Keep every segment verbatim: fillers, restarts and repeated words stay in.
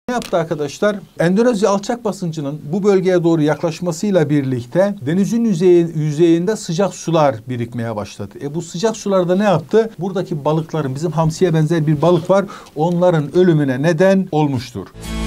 Ne yaptı arkadaşlar? Endonezya alçak basıncının bu bölgeye doğru yaklaşmasıyla birlikte denizin yüzeyi, yüzeyinde sıcak sular birikmeye başladı. E bu sıcak sularda ne yaptı? Buradaki balıkların, bizim hamsiye benzer bir balık var, onların ölümüne neden olmuştur.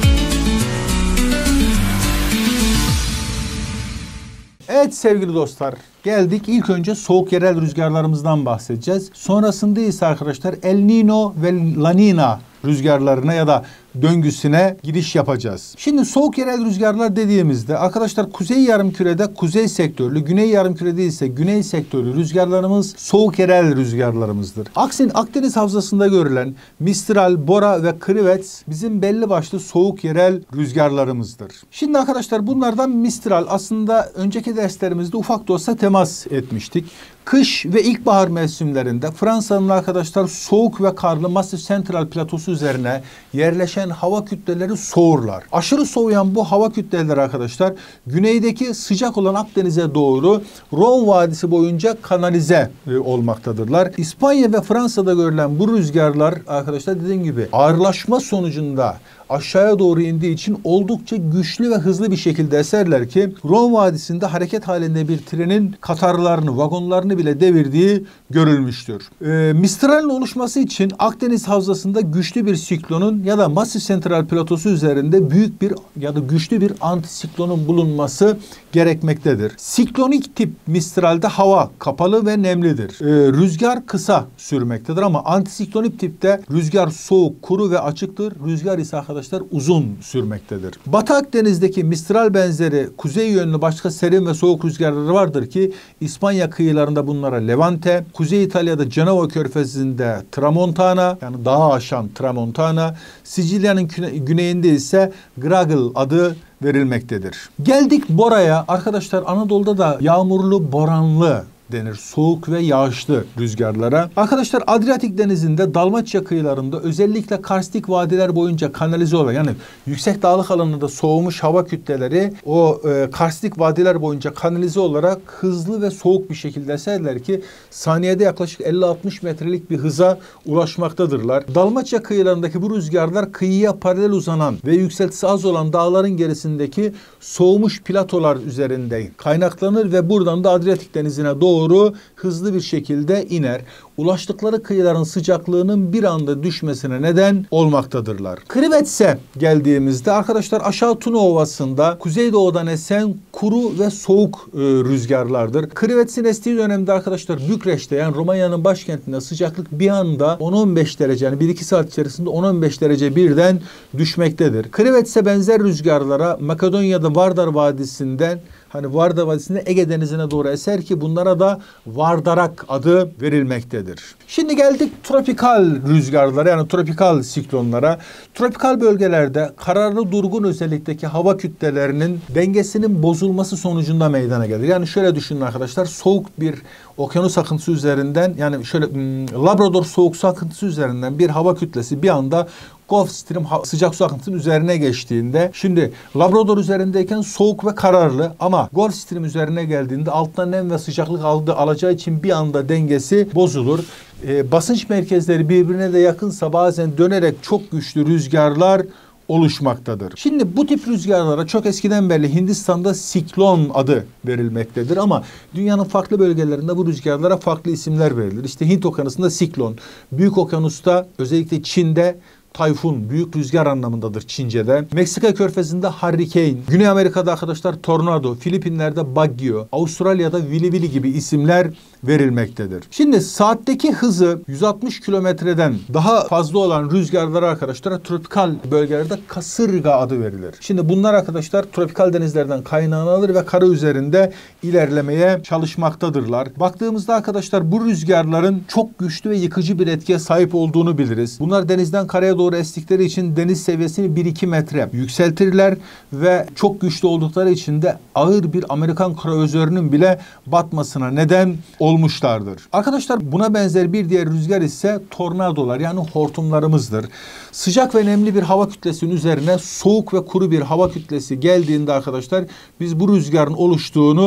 Evet sevgili dostlar, geldik ilk önce soğuk yerel rüzgarlarımızdan bahsedeceğiz. Sonrasında ise arkadaşlar El Niño ve La Niña rüzgarlarına ya da döngüsüne giriş yapacağız. Şimdi soğuk yerel rüzgarlar dediğimizde arkadaşlar kuzey yarımkürede kuzey sektörlü, güney yarımkürede ise güney sektörlü rüzgarlarımız soğuk yerel rüzgarlarımızdır. Aksine Akdeniz havzasında görülen Mistral, Bora ve Krivet bizim belli başlı soğuk yerel rüzgarlarımızdır. Şimdi arkadaşlar bunlardan Mistral aslında önceki derslerimizde ufak da olsa temas etmiştik. Kış ve ilkbahar mevsimlerinde Fransa'nın arkadaşlar soğuk ve karlı Massif Central platosu üzerine yerleşen hava kütleleri soğurlar. Aşırı soğuyan bu hava kütleleri arkadaşlar güneydeki sıcak olan Akdeniz'e doğru Rhone Vadisi boyunca kanalize e, olmaktadırlar. İspanya ve Fransa'da görülen bu rüzgarlar arkadaşlar dediğim gibi ağırlaşma sonucunda aşağıya doğru indiği için oldukça güçlü ve hızlı bir şekilde eserler ki Rhone Vadisi'nde hareket halinde bir trenin katarlarını, vagonlarını bile devirdiği görülmüştür. E, Mistral'in oluşması için Akdeniz havzasında güçlü bir siklonun ya da Massif Central platosu üzerinde büyük bir ya da güçlü bir antisiklonun bulunması gerekmektedir. Siklonik tip Mistral'de hava kapalı ve nemlidir. E, rüzgar kısa sürmektedir ama antisiklonik tipte rüzgar soğuk, kuru ve açıktır. Rüzgar ise arkadaşlar uzun sürmektedir. Batı Akdeniz'deki Mistral benzeri kuzey yönlü başka serin ve soğuk rüzgarları vardır ki İspanya kıyılarında bunlara Levante, Kuzey İtalya'da Cenova Körfezi'nde Tramontana yani dağı aşan Tramontana, Sicilya'nın güneyinde ise Gragal adı verilmektedir. Geldik Bora'ya. Arkadaşlar Anadolu'da da yağmurlu, boranlı denir. Soğuk ve yağışlı rüzgarlara. Arkadaşlar Adriyatik Denizi'nde Dalmaçya kıyılarında özellikle karstik vadiler boyunca kanalize olan yani yüksek dağlık alanında soğumuş hava kütleleri o e, karstik vadiler boyunca kanalize olarak hızlı ve soğuk bir şekilde eserler ki saniyede yaklaşık elli altmış metrelik bir hıza ulaşmaktadırlar. Dalmaçya kıyılarındaki bu rüzgarlar kıyıya paralel uzanan ve yükseltisi az olan dağların gerisindeki soğumuş platolar üzerinde kaynaklanır ve buradan da Adriyatik Denizi'ne doğru doğru hızlı bir şekilde iner. Ulaştıkları kıyıların sıcaklığının bir anda düşmesine neden olmaktadırlar. Krivets'e geldiğimizde arkadaşlar aşağı Tuna Ovası'nda kuzeydoğudan esen kuru ve soğuk e, rüzgarlardır. Krivets'in estiği dönemde arkadaşlar Bükreş'te yani Romanya'nın başkentinde sıcaklık bir anda on on beş derece yani bir iki saat içerisinde on on beş derece birden düşmektedir. Krivets'e benzer rüzgarlara Makedonya'da Vardar Vadisi'nden hani Vardar Vadisi'nde Ege Denizi'ne doğru eser ki bunlara da Vardarak adı verilmektedir. Şimdi geldik tropikal rüzgarlara yani tropikal siklonlara. Tropikal bölgelerde kararlı durgun özellikteki hava kütlelerinin dengesinin bozulması sonucunda meydana gelir. Yani şöyle düşünün arkadaşlar soğuk bir okyanus akıntısı üzerinden yani şöyle Labrador soğuk su akıntısı üzerinden bir hava kütlesi bir anda Gulf Stream sıcak su akıntısının üzerine geçtiğinde şimdi Labrador üzerindeyken soğuk ve kararlı ama Gulf Stream üzerine geldiğinde alttan nem ve sıcaklık aldığı alacağı için bir anda dengesi bozulur. Ee, basınç merkezleri birbirine de yakınsa bazen dönerek çok güçlü rüzgarlar oluşmaktadır. Şimdi bu tip rüzgarlara çok eskiden beri Hindistan'da siklon adı verilmektedir ama dünyanın farklı bölgelerinde bu rüzgarlara farklı isimler verilir. İşte Hint Okyanusu'nda siklon, Büyük Okyanus'ta özellikle Çin'de tayfun, büyük rüzgar anlamındadır Çince'de. Meksika Körfezi'nde hurricane, Güney Amerika'da arkadaşlar tornado, Filipinler'de baggio, Avustralya'da vili vili gibi isimler verilmektedir. Şimdi saatteki hızı yüz altmış kilometreden daha fazla olan rüzgarlara arkadaşlar tropikal bölgelerde kasırga adı verilir. Şimdi bunlar arkadaşlar tropikal denizlerden kaynağını alır ve kara üzerinde ilerlemeye çalışmaktadırlar. Baktığımızda arkadaşlar bu rüzgarların çok güçlü ve yıkıcı bir etkiye sahip olduğunu biliriz. Bunlar denizden karaya doğru estikleri için deniz seviyesini bir iki metre yükseltirler ve çok güçlü oldukları için de ağır bir Amerikan kruvazörünün bile batmasına neden olmuşlardır. Arkadaşlar buna benzer bir diğer rüzgar ise tornadolar yani hortumlarımızdır. Sıcak ve nemli bir hava kütlesinin üzerine soğuk ve kuru bir hava kütlesi geldiğinde arkadaşlar biz bu rüzgarın oluştuğunu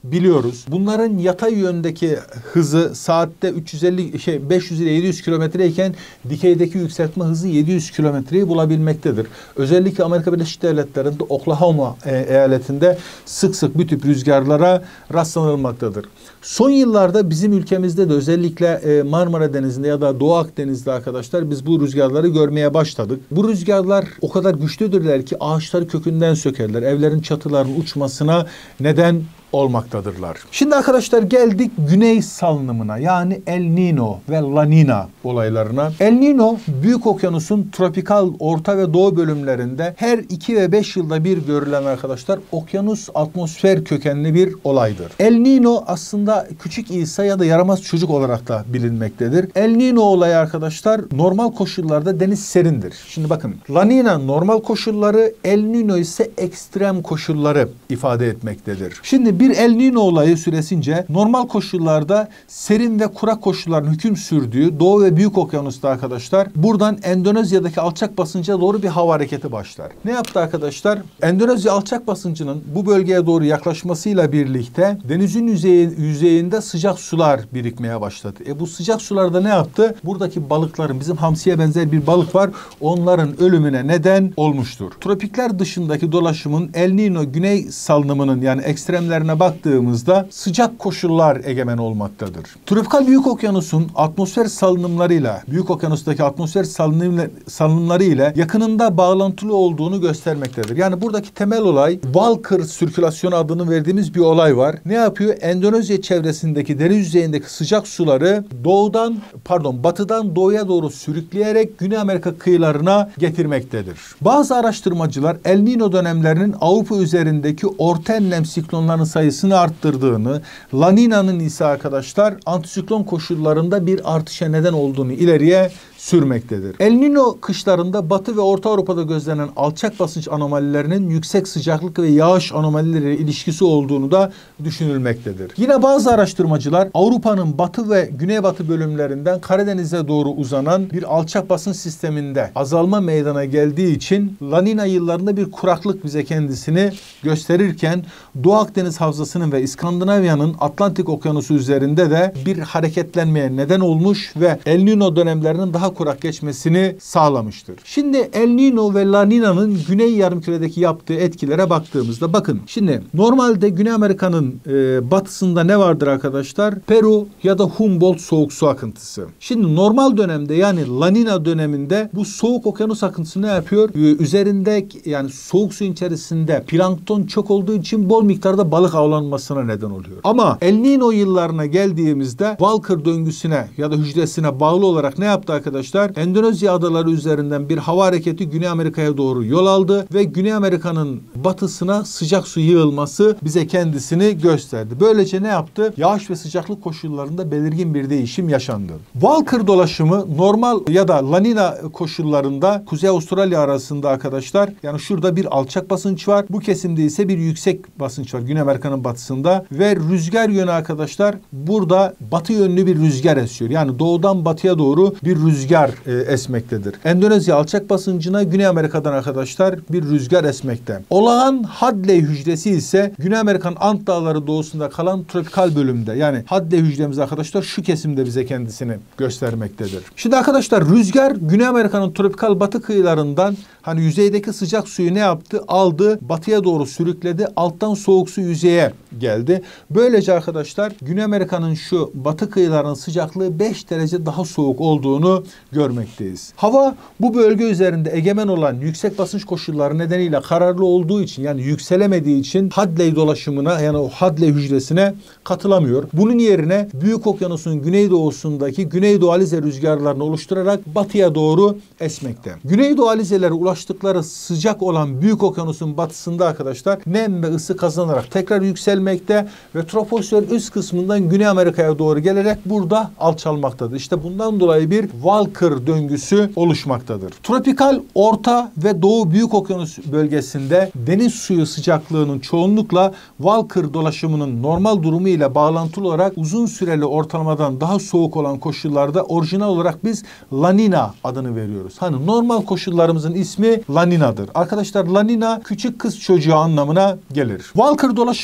biliyoruz. Bunların yatay yöndeki hızı saatte üç yüz elli şey beş yüz ile yedi yüz kilometreyken dikeydeki yükseltme hızı yedi yüz kilometreyi bulabilmektedir. Özellikle Amerika Birleşik Devletleri'nde Oklahoma e, eyaletinde sık sık bu tip rüzgarlara rastlanılmaktadır. Son yıllarda bizim ülkemizde de özellikle e, Marmara Denizi'nde ya da Doğu Akdeniz'de arkadaşlar biz bu rüzgarları görmeye başladık. Bu rüzgarlar o kadar güçlüdürler ki ağaçları kökünden sökerler. Evlerin çatılarının uçmasına neden olmaktadırlar. Şimdi arkadaşlar geldik güney salınımına, yani El Niño ve La Niña olaylarına. El Niño Büyük Okyanus'un tropikal orta ve doğu bölümlerinde her iki ve beş yılda bir görülen arkadaşlar okyanus atmosfer kökenli bir olaydır. El Niño aslında küçük İsa ya da yaramaz çocuk olarak da bilinmektedir. El Niño olayı arkadaşlar normal koşullarda deniz serindir. Şimdi bakın, La Niña normal koşulları, El Niño ise ekstrem koşulları ifade etmektedir. Şimdi bir El Niño olayı süresince normal koşullarda serin ve kurak koşulların hüküm sürdüğü Doğu ve Büyük Okyanus'ta arkadaşlar buradan Endonezya'daki alçak basınca doğru bir hava hareketi başlar. Ne yaptı arkadaşlar? Endonezya alçak basıncının bu bölgeye doğru yaklaşmasıyla birlikte denizin yüzeyi, yüzeyinde sıcak sular birikmeye başladı. E bu sıcak sularda ne yaptı? Buradaki balıkların, bizim hamsiye benzer bir balık var, onların ölümüne neden olmuştur. Tropikler dışındaki dolaşımın El Niño güney salınımının yani ekstremlerine baktığımızda sıcak koşullar egemen olmaktadır. Tropikal Büyük Okyanus'un atmosfer salınımlarıyla, Büyük Okyanus'taki atmosfer salınımları ile yakınında bağlantılı olduğunu göstermektedir. Yani buradaki temel olay Walker sirkülasyonu adını verdiğimiz bir olay var. Ne yapıyor? Endonezya çevresindeki deniz yüzeyindeki sıcak suları doğudan, pardon batıdan doğuya doğru sürükleyerek Güney Amerika kıyılarına getirmektedir. Bazı araştırmacılar El Niño dönemlerinin Avrupa üzerindeki orta enlem siklonların sayısını arttırdığını, La Niña'nın ise arkadaşlar antisiklon koşullarında bir artışa neden olduğunu ileriye sürmektedir. El Niño kışlarında Batı ve Orta Avrupa'da gözlenen alçak basınç anomalilerinin yüksek sıcaklık ve yağış anomalileriyle ilişkisi olduğunu da düşünülmektedir. Yine bazı araştırmacılar Avrupa'nın batı ve güneybatı bölümlerinden Karadeniz'e doğru uzanan bir alçak basınç sisteminde azalma meydana geldiği için La Niña yıllarında bir kuraklık bize kendisini gösterirken Doğu Akdeniz Havzası'nın ve İskandinavya'nın Atlantik Okyanusu üzerinde de bir hareketlenmeye neden olmuş ve El Niño dönemlerinin daha kurak geçmesini sağlamıştır. Şimdi El Niño ve La Niña'nın Güney Yarımküre'deki yaptığı etkilere baktığımızda bakın. Şimdi normalde Güney Amerika'nın e, batısında ne vardır arkadaşlar? Peru ya da Humboldt soğuk su akıntısı. Şimdi normal dönemde yani La Niña döneminde bu soğuk okyanus akıntısı ne yapıyor? Ee, üzerinde yani soğuk suyun içerisinde plankton çok olduğu için bol miktarda balık avlanmasına neden oluyor. Ama El Niño yıllarına geldiğimizde Walker döngüsüne ya da hücresine bağlı olarak ne yaptı arkadaşlar? Endonezya adaları üzerinden bir hava hareketi Güney Amerika'ya doğru yol aldı ve Güney Amerika'nın batısına sıcak su yığılması bize kendisini gösterdi. Böylece ne yaptı? Yağış ve sıcaklık koşullarında belirgin bir değişim yaşandı. Walker dolaşımı normal ya da La Niña koşullarında Kuzey Avustralya arasında arkadaşlar, yani şurada bir alçak basınç var. Bu kesimde ise bir yüksek basınç var Güney Amerika'nın batısında ve rüzgar yönü arkadaşlar burada batı yönlü bir rüzgar esiyor. Yani doğudan batıya doğru bir rüzgar e, esmektedir. Endonezya alçak basıncına Güney Amerika'dan arkadaşlar bir rüzgar esmekte. Olağan Hadley hücresi ise Güney Amerika'nın Ant Dağları doğusunda kalan tropikal bölümde. Yani Hadley hücremiz arkadaşlar şu kesimde bize kendisini göstermektedir. Şimdi arkadaşlar rüzgar Güney Amerika'nın tropikal batı kıyılarından hani yüzeydeki sıcak suyu ne yaptı? Aldı, batıya doğru sürükledi. Alttan soğuk su yüzeye geldi. Böylece arkadaşlar Güney Amerika'nın şu batı kıyılarının sıcaklığı beş derece daha soğuk olduğunu görmekteyiz. Hava bu bölge üzerinde egemen olan yüksek basınç koşulları nedeniyle kararlı olduğu için, yani yükselemediği için Hadley dolaşımına, yani o Hadley hücresine katılamıyor. Bunun yerine Büyük Okyanus'un güneydoğusundaki Güneydoğu Alize rüzgarlarını oluşturarak batıya doğru esmekte. Güneydoğu Alize'lere ulaştıkları sıcak olan Büyük Okyanus'un batısında arkadaşlar nem ve ısı kazanarak tekrar yükselmekte ve troposferin üst kısmından Güney Amerika'ya doğru gelerek burada alçalmaktadır. İşte bundan dolayı bir Walker döngüsü oluşmaktadır. Tropikal Orta ve Doğu Büyük Okyanus bölgesinde deniz suyu sıcaklığının çoğunlukla Walker dolaşımının normal durumu ile bağlantılı olarak uzun süreli ortalamadan daha soğuk olan koşullarda orijinal olarak biz La Niña adını veriyoruz. Hani normal koşullarımızın ismi La Niña'dır. Arkadaşlar La Niña küçük kız çocuğu anlamına gelir. Walker dolaşım modelinde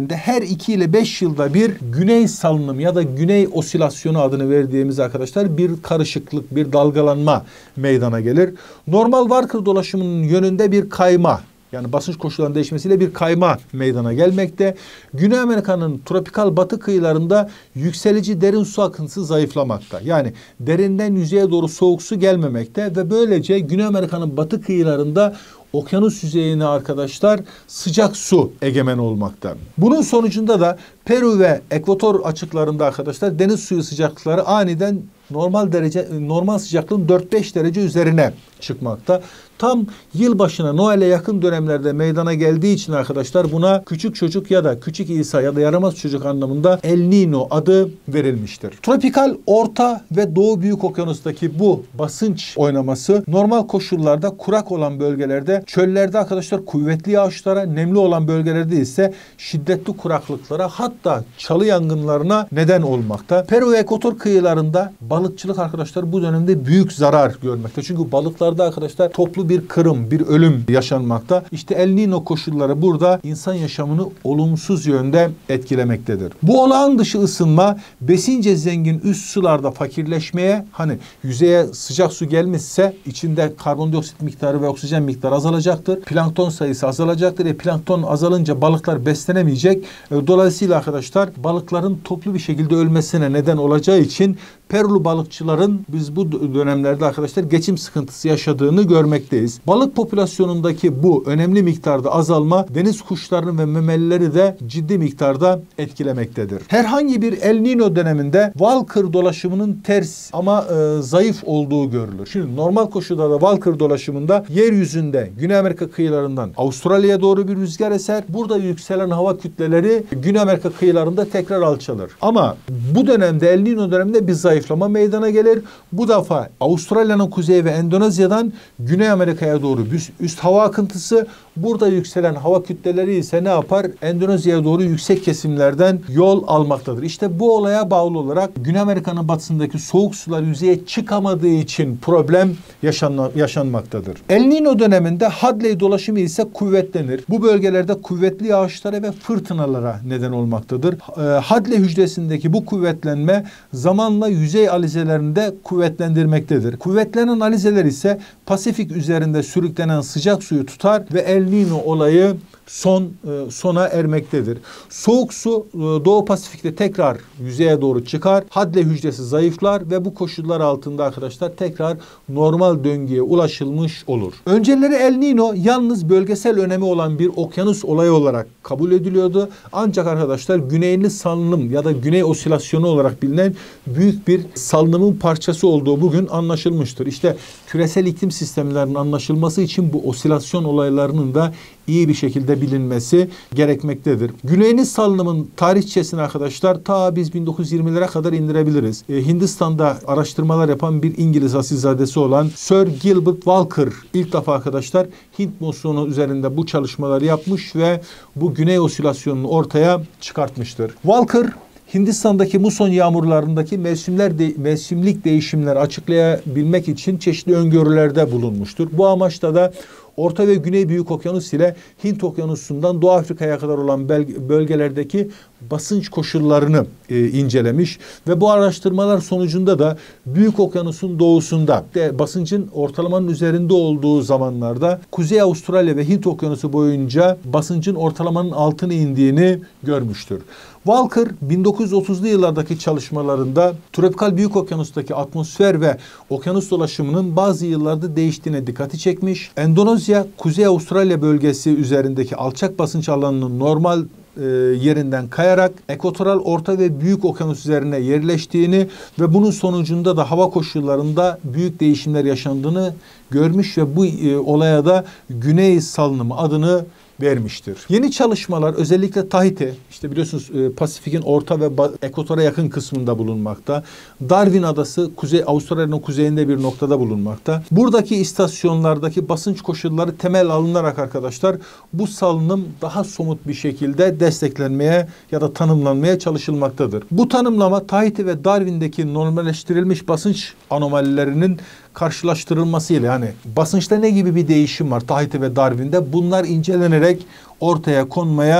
dönemlerinde her iki ile beş yılda bir güney salınım ya da güney osilasyonu adını verdiğimiz arkadaşlar bir karışıklık, bir dalgalanma meydana gelir. Normal Walker dolaşımının yönünde bir kayma, yani basınç koşullarının değişmesiyle bir kayma meydana gelmekte. Güney Amerika'nın tropikal batı kıyılarında yükselici derin su akıntısı zayıflamakta. Yani derinden yüzeye doğru soğuk su gelmemekte ve böylece Güney Amerika'nın batı kıyılarında okyanus yüzeyine arkadaşlar sıcak su egemen olmakta. Bunun sonucunda da Peru ve Ekvator açıklarında arkadaşlar deniz suyu sıcaklıkları aniden normal derece normal sıcaklığın dört beş derece üzerine çıkmakta. Tam yılbaşına Noel'e yakın dönemlerde meydana geldiği için arkadaşlar buna küçük çocuk ya da küçük İsa ya da yaramaz çocuk anlamında El Niño adı verilmiştir. Tropikal Orta ve Doğu Büyük Okyanus'taki bu basınç oynaması normal koşullarda kurak olan bölgelerde, çöllerde arkadaşlar kuvvetli yağışlara, nemli olan bölgelerde ise şiddetli kuraklıklara, hatta çalı yangınlarına neden olmakta. Peru ve Ekvator kıyılarında balıkçılık arkadaşlar bu dönemde büyük zarar görmekte. Çünkü balıklarda arkadaşlar toplu bir kırım, bir ölüm yaşanmakta. İşte El Niño koşulları burada insan yaşamını olumsuz yönde etkilemektedir. Bu olağan dışı ısınma besince zengin üst sularda fakirleşmeye, hani yüzeye sıcak su gelmişse içinde karbondioksit miktarı ve oksijen miktarı azalacaktır. Plankton sayısı azalacaktır. E, plankton azalınca balıklar beslenemeyecek. E, dolayısıyla arkadaşlar balıkların toplu bir şekilde ölmesine neden olacağı için Perulu balıkçıların biz bu dönemlerde arkadaşlar geçim sıkıntısı yaşadığını görmekteyiz. Balık popülasyonundaki bu önemli miktarda azalma deniz kuşlarının ve memelileri de ciddi miktarda etkilemektedir. Herhangi bir El Niño döneminde Walker dolaşımının ters ama e, zayıf olduğu görülür. Şimdi normal koşullarda Walker dolaşımında yeryüzünde Güney Amerika kıyılarından Avustralya'ya doğru bir rüzgar eser. Burada yükselen hava kütleleri Güney Amerika kıyılarında tekrar alçalır. Ama bu dönemde El Niño döneminde bir zayıflama meydana gelir. Bu defa Avustralya'nın kuzeyi ve Endonezya'dan Güney Amerika'ya doğru üst, üst hava akıntısı, burada yükselen hava kütleleri ise ne yapar? Endonezya'ya doğru yüksek kesimlerden yol almaktadır. İşte bu olaya bağlı olarak Güney Amerika'nın batısındaki soğuk sular yüzeye çıkamadığı için problem yaşanma, yaşanmaktadır. El Niño döneminde Hadley dolaşımı ise kuvvetlenir. Bu bölgelerde kuvvetli yağışlara ve fırtınalara neden olmaktadır. E, Hadley hücresindeki bu kuvvetlenme zamanla yüzey alizelerini de kuvvetlendirmektedir. Kuvvetlenen alizeler ise Pasifik üzerinde sürüklenen sıcak suyu tutar ve El Niño olayı son sona ermektedir. Soğuk su Doğu Pasifik'te tekrar yüzeye doğru çıkar. Hadley hücresi zayıflar ve bu koşullar altında arkadaşlar tekrar normal döngüye ulaşılmış olur. Önceleri El Niño yalnız bölgesel önemi olan bir okyanus olayı olarak kabul ediliyordu. Ancak arkadaşlar güneyli salınım ya da güney osilasyonu olarak bilinen büyük bir salınımın parçası olduğu bugün anlaşılmıştır. İşte küresel iklim sistemlerinin anlaşılması için bu osilasyon olaylarının da iyi bir şekilde bilinmesi gerekmektedir. Güneyli salınımın tarihçesini arkadaşlar ta biz bin dokuz yüz yirmilere kadar indirebiliriz. Ee, Hindistan'da araştırmalar yapan bir İngiliz asilzadesi olan Sir Gilbert Walker ilk defa arkadaşlar Hint musonu üzerinde bu çalışmaları yapmış ve bu güney osilasyonunu ortaya çıkartmıştır. Walker Hindistan'daki muson yağmurlarındaki mevsimler de, mevsimlik değişimleri açıklayabilmek için çeşitli öngörülerde bulunmuştur. Bu amaçla da Orta ve Güney Büyük Okyanus ile Hint Okyanusu'ndan Doğu Afrika'ya kadar olan bölgelerdeki basınç koşullarını e, incelemiş ve bu araştırmalar sonucunda da Büyük Okyanus'un doğusunda de basıncın ortalamanın üzerinde olduğu zamanlarda Kuzey Avustralya ve Hint Okyanusu boyunca basıncın ortalamanın altına indiğini görmüştür. Walker bin dokuz yüz otuzlu yıllardaki çalışmalarında tropikal Büyük Okyanus'taki atmosfer ve okyanus dolaşımının bazı yıllarda değiştiğine dikkati çekmiş. Endonezya, Kuzey Avustralya bölgesi üzerindeki alçak basınç alanının normal e, yerinden kayarak ekvatoral Orta ve Büyük Okyanus üzerine yerleştiğini ve bunun sonucunda da hava koşullarında büyük değişimler yaşandığını görmüş ve bu e, olaya da Güney Salınımı adını vermiştir. Yeni çalışmalar özellikle Tahiti, işte biliyorsunuz e, Pasifik'in orta ve ekvatora yakın kısmında bulunmakta. Darwin Adası Kuzey Avustralya'nın kuzeyinde bir noktada bulunmakta. Buradaki istasyonlardaki basınç koşulları temel alınarak arkadaşlar bu salınım daha somut bir şekilde desteklenmeye ya da tanımlanmaya çalışılmaktadır. Bu tanımlama Tahiti ve Darwin'deki normalleştirilmiş basınç anomalilerinin karşılaştırılmasıyla, yani basınçta ne gibi bir değişim var Tahiti ve Darwin'de, bunlar incelenerek ortaya konmaya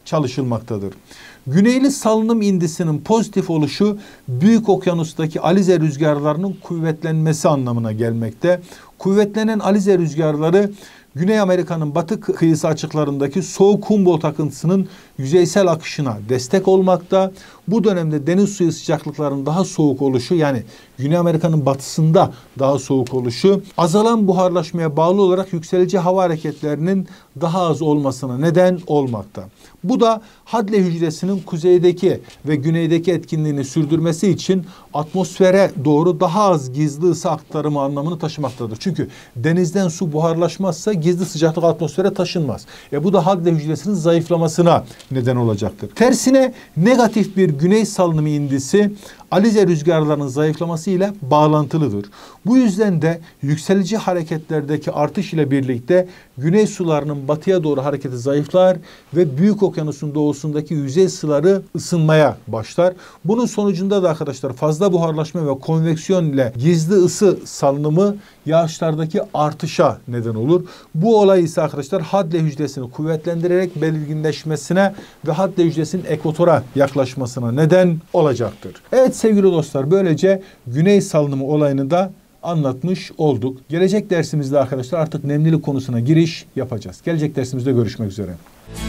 çalışılmaktadır. Güneyli salınım indisinin pozitif oluşu Büyük Okyanus'taki alize rüzgarlarının kuvvetlenmesi anlamına gelmekte. Kuvvetlenen alize rüzgarları Güney Amerika'nın batı kıyısı açıklarındaki soğuk Humboldt akıntısının yüzeysel akışına destek olmakta. Bu dönemde deniz suyu sıcaklıklarının daha soğuk oluşu, yani Güney Amerika'nın batısında daha soğuk oluşu, azalan buharlaşmaya bağlı olarak yükselici hava hareketlerinin daha az olmasına neden olmakta. Bu da Hadley hücresinin kuzeydeki ve güneydeki etkinliğini sürdürmesi için atmosfere doğru daha az gizli ısı aktarımı anlamını taşımaktadır. Çünkü denizden su buharlaşmazsa gizli sıcaklık atmosfere taşınmaz. E bu da Hadley hücresinin zayıflamasına neden olacaktır. Tersine negatif bir güney salınımı indisi alize rüzgarlarının zayıflaması ile bağlantılıdır. Bu yüzden de yükselici hareketlerdeki artış ile birlikte güney sularının batıya doğru hareketi zayıflar ve Büyük Okyanus'un doğusundaki yüzey suları ısınmaya başlar. Bunun sonucunda da arkadaşlar fazla buharlaşma ve konveksiyon ile gizli ısı salınımı yağışlardaki artışa neden olur. Bu olay ise arkadaşlar Hadley hücresini kuvvetlendirerek belirginleşmesine ve Hadley hücresinin ekvatora yaklaşmasına neden olacaktır. Evet sevgili dostlar, böylece güney salınımı olayını da anlatmış olduk. Gelecek dersimizde arkadaşlar artık nemlilik konusuna giriş yapacağız. Gelecek dersimizde görüşmek üzere.